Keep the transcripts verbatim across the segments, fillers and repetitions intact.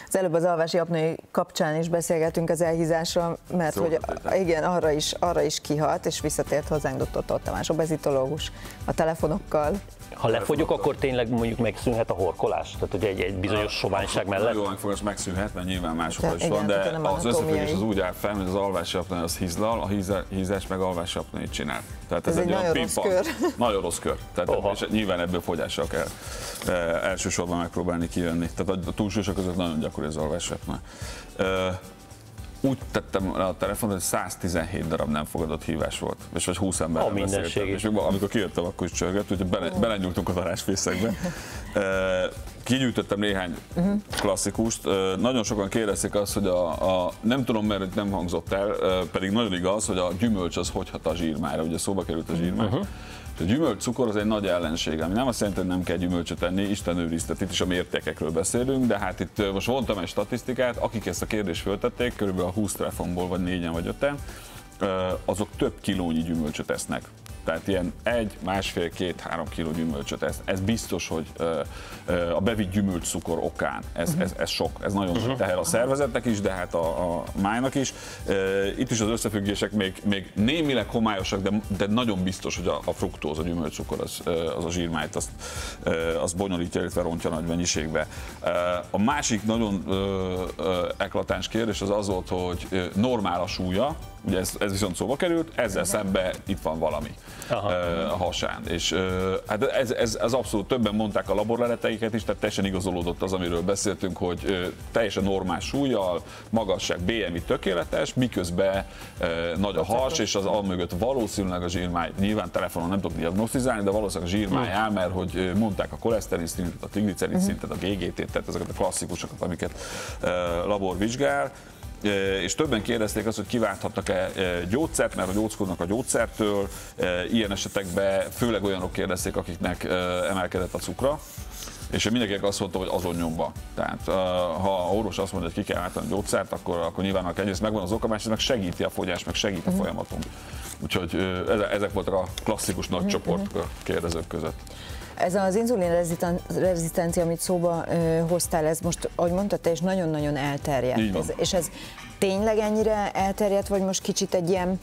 Az előbb az alvási apnea kapcsán is beszélgetünk az elhízásról, mert szóval hogy igen, arra is, arra is kihat, és visszatért hozzánk doktor Tóth Tamás, obezitológus a telefonokkal. Ha lefogyok, akkor tényleg mondjuk megszűnhet a horkolás? Tehát, hogy egy, egy bizonyos soványság mellett? Nagyon megfogás megszűnhet, mert nyilván másokkal is van, de az összefüggés az úgy áll fel, hogy az alvási apnea az hízlal, a hízás meg alvási apneát csinál. Tehát ez, ez egy, egy olyan pimpant. Nagyon rossz kör. Tehát és nyilván ebből fogyással kell e, elsősorban megpróbálni kijönni. Tehát a túlsúlyosok között nagyon gyakori az alvási apnea. E, úgy tettem le a telefont, hogy száztizenhét darab nem fogadott hívás volt, és vagy húsz emberrel beszélgettem. És amikor kijöttem, akkor is csörgött, úgyhogy bele, belenyúltunk a darásfészekbe. Kigyűjtöttem néhány klasszikust. Nagyon sokan kérdezték azt, hogy a, a nem tudom, mert nem hangzott el, pedig nagyon igaz, hogy a gyümölcs az hogy hat a zsírmájra, ugye szóba került a zsírmáj. Uh-huh. A gyümölcscukor az egy nagy ellenség, ami nem azt jelenti, hogy nem kell gyümölcsöt enni, Isten őriztet, itt is a mértékekről beszélünk, de hát itt most vontam egy statisztikát, akik ezt a kérdést föltették, körülbelül a húsz telefonból vagy négyen vagy öten, azok több kilónyi gyümölcsöt esznek. Tehát ilyen egy, másfél, két, három kiló gyümölcsöt esz. Ez biztos, hogy a bevitt gyümölcscukor okán. Ez, ez, ez sok, ez nagyon sok teher a szervezetnek is, de hát a, a májnak is. Itt is az összefüggések még, még némileg homályosak, de, de nagyon biztos, hogy a, a fruktóz, a gyümölcscukor, az, az a zsírmájt, azt, az bonyolítja, illetve rontja nagy mennyiségbe. A másik nagyon eklatáns kérdés az az volt, hogy normál a súlya, ugye ez, ez viszont szóba került, ezzel szemben itt van valami. Aha. A hasán. És hát ez, ez, ez abszolút többen mondták a laborleleteiket is, tehát teljesen igazolódott az, amiről beszéltünk, hogy teljesen normál súlyjal, magasság, bé em i tökéletes, miközben nagy a has, és az amögött valószínűleg a zsírmáj, nyilván telefonon nem tudok diagnosztizálni, de valószínűleg a zsírmáj áll, mert hogy mondták a koleszterin szintet, a triglicerid szintet, a gé gé té-t, tehát ezeket a klasszikusokat, amiket labor vizsgál. És többen kérdezték azt, hogy kiválthatnak-e gyógyszert, mert hogy óckodnak a gyógyszertől. Ilyen esetekben főleg olyanok kérdezték, akiknek emelkedett a cukra. És én mindenkinek azt mondtam, hogy azon nyomba. Tehát ha a orvos azt mondja, hogy ki kell váltani a gyógyszert, akkor, akkor nyilván egyrészt megvan az oka, másrészt meg segíti a fogyás, meg segít a folyamaton. Úgyhogy ezek voltak a klasszikus nagy csoport a kérdezők között. Ez az inzulin rezisztencia, amit szóba ö, hoztál, ez most, ahogy mondtad, te is nagyon-nagyon elterjedt. Ez, és ez tényleg ennyire elterjedt, vagy most kicsit egy ilyen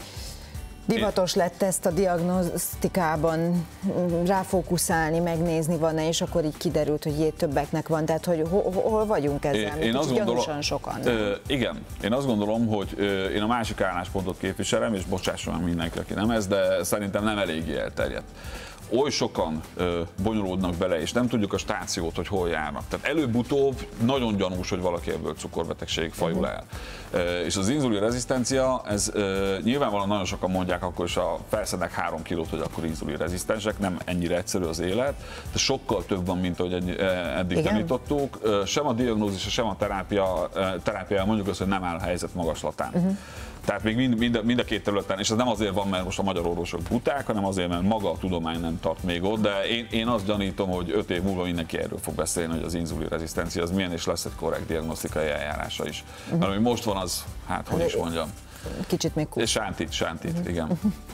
divatos lett ezt a diagnosztikában ráfókuszálni, megnézni van-e, és akkor így kiderült, hogy jét többeknek van, tehát hogy hol, hol vagyunk ezzel? Én azt gondolom, sokan. Ö, igen, én azt gondolom, hogy ö, én a másik álláspontot képviselem, és bocsásson meg mindenki, aki nem ez, de szerintem nem eléggé elterjedt. Oly sokan ö, bonyolódnak bele, és nem tudjuk a stációt, hogy hol járnak. Tehát előbb-utóbb nagyon gyanús, hogy valaki ebből cukorbetegség fajul el. Uh-huh. És az inzulin rezisztencia, ez ö, nyilvánvalóan nagyon sokan mondják akkor is, a felszednek három kilót, hogy akkor inzulin rezisztensek, nem ennyire egyszerű az élet, de sokkal több van, mint ahogy eddig tanítottuk. Sem a diagnózis, sem a terápia, terápia mondjuk azt, hogy nem áll a helyzet magaslatán. Uh-huh. Tehát még mind, mind, mind a két területen, és ez nem azért van, mert most a magyar orvosok buták, hanem azért, mert maga a tudomány nem tart még ott, de én, én azt gyanítom, hogy öt év múlva mindenki erről fog beszélni, hogy az inzulin rezisztencia az milyen, és lesz egy korrekt diagnosztikai eljárása is. Uh-huh. Mert ami most van, az, hát hogy is mondjam. Kicsit még kúsz. Sántít, sántít, uh-huh. igen.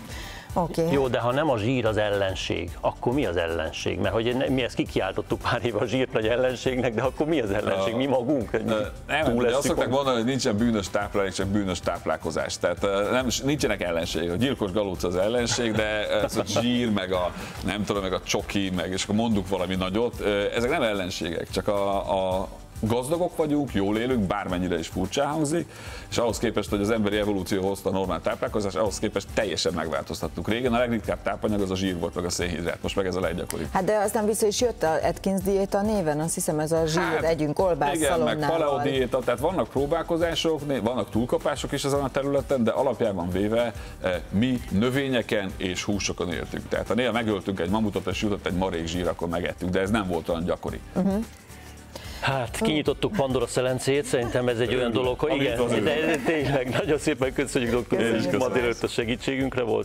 Okay. Jó, de ha nem a zsír az ellenség, akkor mi az ellenség? Mert hogy mi ezt kikiáltottuk pár éve a zsírt nagy ellenségnek, de akkor mi az ellenség? Mi magunk? Uh, nem, ugye azt szokták mondani, hogy nincsen bűnös táplálék, csak bűnös táplálkozás. Tehát nem, nincsenek ellenség. A gyilkos galóc az ellenség, de ez a zsír, meg a nem tudom, meg a csoki, meg és akkor mondjuk valami nagyot, ezek nem ellenségek, csak a, a gazdagok vagyunk, jól élünk, bármennyire is furcsán hangzik, és ahhoz képest, hogy az emberi evolúció hozta a normál táplálkozást, ahhoz képest teljesen megváltoztattuk. Régen a legritkább tápanyag az a zsír volt, meg a szénhidrát, most meg ez a leggyakoribb. Hát de aztán vissza is jött a Atkins diéta néven, azt hiszem ez a zsír, hát, együnk kolbász igen, szalonnával. meg paleo diéta, tehát vannak próbálkozások, vannak túlkapások is ezen a területen, de alapjában véve mi növényeken és húsokon éltünk. Tehát ha néha megöltünk egy mamutot és jutott egy marék zsír, akkor megettük, de ez nem volt olyan gyakori. Uh-huh. Hát kinyitottuk Pandora szelencét, szerintem ez egy olyan dolog, hogy igen, de tényleg nagyon szépen köszönjük doktor, hogy ma délelőtt a segítségünkre volt.